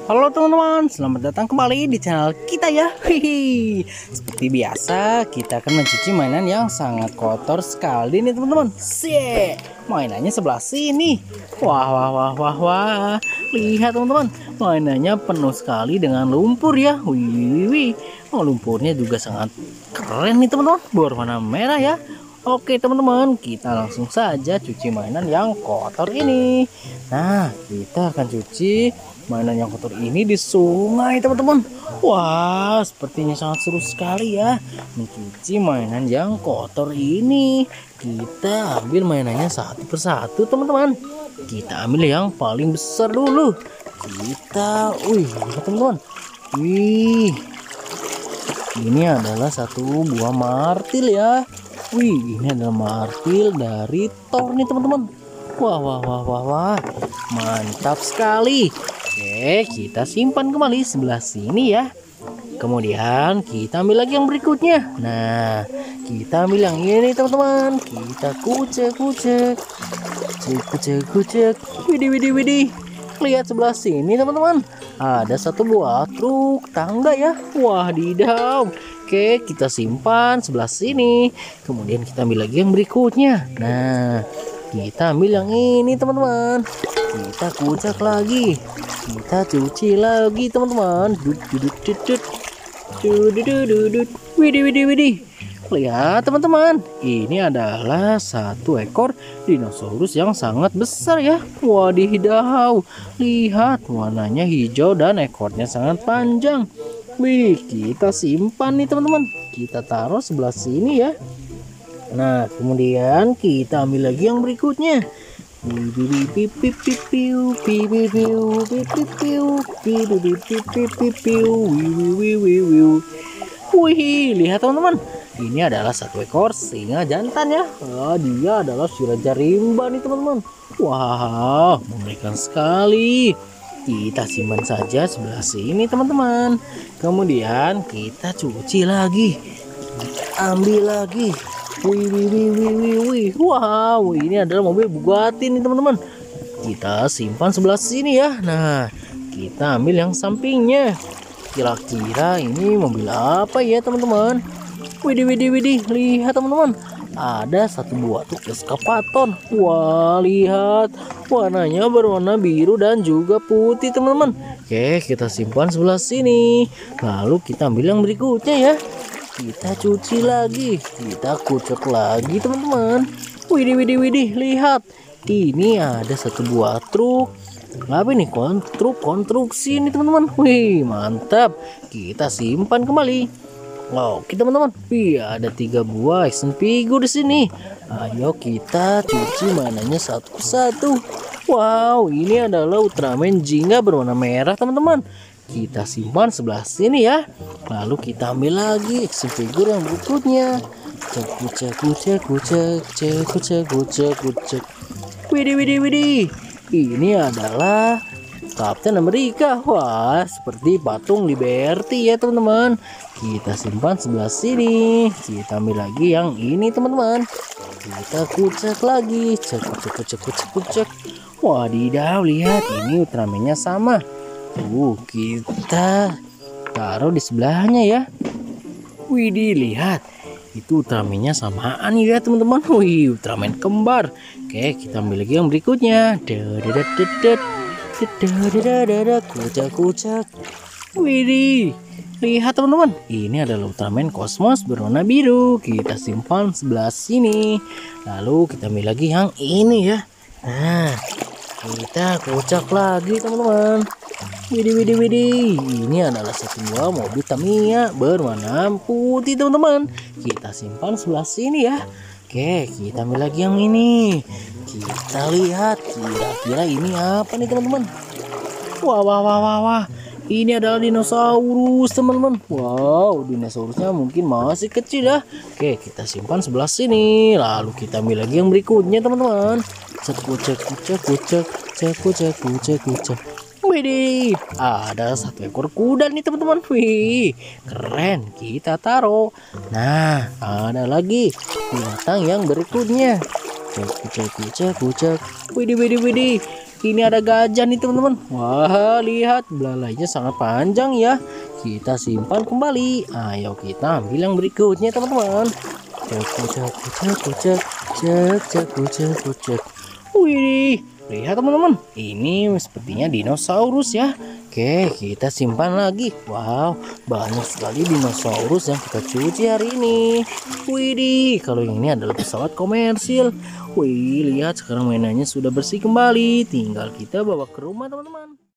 Halo teman-teman, selamat datang kembali di channel kita ya. Hihi. Seperti biasa, kita akan mencuci mainan yang sangat kotor sekali nih teman-teman. Mainannya sebelah sini. Wah, wah, wah, wah, wah. Lihat teman-teman, mainannya penuh sekali dengan lumpur ya. Wih, wih. Oh, lumpurnya juga sangat keren nih teman-teman, berwarna merah ya. Oke teman-teman, kita langsung saja cuci mainan yang kotor ini. Nah, kita akan cuci mainan yang kotor ini di sungai teman-teman. Wah, sepertinya sangat seru sekali ya mencuci mainan yang kotor ini. Kita ambil mainannya satu persatu teman-teman. Kita ambil yang paling besar dulu. Lihat teman-teman. Wih, ini adalah satu buah martil ya. Wih, ini adalah martil dari Thor nih teman-teman. Wah, wah, wah, wah, wah, mantap sekali. Oke, kita simpan kembali sebelah sini ya. Kemudian kita ambil lagi yang berikutnya. Nah, kita ambil yang ini teman-teman. Kita kucek. Widih, widih, widih. Lihat sebelah sini teman-teman. Ada satu buah truk tangga ya. Wah, didau. Oke, kita simpan sebelah sini. Kemudian kita ambil lagi yang berikutnya. Nah, kita ambil yang ini teman-teman. Kita kucek lagi. Kita cuci lagi teman-teman. Widih, widih, widih. Lihat teman-teman, ini adalah satu ekor dinosaurus yang sangat besar ya. Wadidaw, lihat warnanya hijau dan ekornya sangat panjang. Wih, kita simpan nih teman-teman. Kita taruh sebelah sini ya. Nah, kemudian kita ambil lagi yang berikutnya. Wih, lihat teman-teman. Ini adalah satu ekor singa jantan ya. Dia adalah si Raja Rimba nih teman-teman. Wah, mengerikan sekali. Kita simpan saja sebelah sini teman-teman. Kemudian kita cuci lagi. Kita ambil lagi. Wih. Wow, ini adalah mobil Bugatti nih teman-teman. Kita simpan sebelah sini ya. Nah, kita ambil yang sampingnya. Kira-kira ini mobil apa ya teman-teman? Widih. Lihat teman-teman. Ada satu buah truk eskavator. Wah, lihat warnanya berwarna biru dan juga putih teman-teman. Oke, kita simpan sebelah sini. Lalu kita ambil yang berikutnya ya. Kita cuci lagi. Kita kucek lagi teman-teman. Widih. Lihat, ini ada satu buah truk. Apa ini? Truk konstruksi ini teman-teman. Wih, mantap. Kita simpan kembali. Oke teman-teman, ada 3 buah action figure di sini. Ayo kita cuci mainannya satu persatu. Wow, ini adalah Ultraman Ginga berwarna merah teman-teman. Kita simpan sebelah sini ya. Lalu kita ambil lagi action figure yang berikutnya. Kucek. Widih. Ini adalah Captain America. Wah, seperti patung Liberty ya teman-teman. Kita simpan sebelah sini. Kita ambil lagi yang ini teman-teman. Kita kucek lagi. Kucek. Wadidaw, lihat ini Ultraman-nya sama. Kita taruh di sebelahnya ya. Widih, lihat. Itu Ultraman-nya samaan ya teman-teman. Wih, Ultraman kembar. Oke, kita ambil lagi yang berikutnya. Kucek. Widih, lihat teman-teman, ini adalah Ultraman Cosmos berwarna biru. Kita simpan sebelah sini. Lalu kita ambil lagi yang ini ya. Nah, kita kucek lagi teman-teman. Widih. Ini adalah satu buah mobil Tamiya berwarna putih teman-teman. Kita simpan sebelah sini ya. Oke, kita ambil lagi yang ini. Kita lihat kira-kira ini apa nih teman-teman. Wah. Ini adalah dinosaurus teman-teman. Wow, dinosaurusnya mungkin masih kecil ya. Oke, kita simpan sebelah sini. Lalu kita ambil lagi yang berikutnya teman-teman. Kucek. Widih, ada satu ekor kuda nih teman-teman. Wih, keren. Kita taruh. Nah, ada lagi binatang yang berikutnya. Kucek. Widih. Ini ada gajah nih teman-teman. Wah, lihat belalainya sangat panjang ya. Kita simpan kembali. Ayo kita ambil yang berikutnya teman-teman. Cek. Wih, lihat teman-teman. Ini sepertinya dinosaurus ya. Oke, kita simpan lagi. Wow, banyak sekali dinosaurus yang kita cuci hari ini. Widih, kalau yang ini adalah pesawat komersil. Wih, lihat sekarang mainannya sudah bersih kembali. Tinggal kita bawa ke rumah teman-teman.